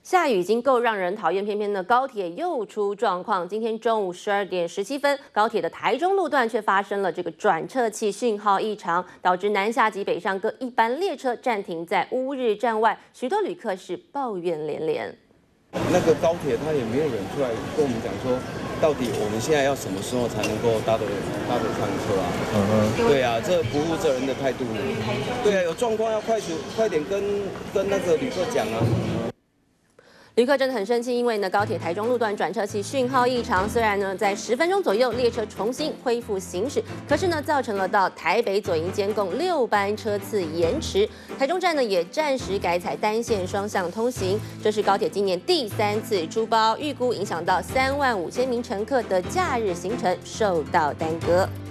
下雨已经够让人讨厌，偏偏呢高铁又出状况。今天中午12点17分，高铁的台中路段却发生了这个转辙器讯号异常，导致南下及北上各一班列车暂停在乌日站外，许多旅客是抱怨连连。 那个高铁他也没有人出来跟我们讲说，到底我们现在要什么时候才能够搭得上车啊？对啊，这不负责任的态度。对啊，有状况要快点跟那个旅客讲啊。 旅客真的很生气，因为呢高铁台中路段转辙器讯号异常，虽然呢在10分钟左右列车重新恢复行驶，可是呢造成了到台北左营间共6班车次延迟，台中站呢也暂时改采单线双向通行，这是高铁今年第3次出包，预估影响到35000名乘客的假日行程受到耽搁。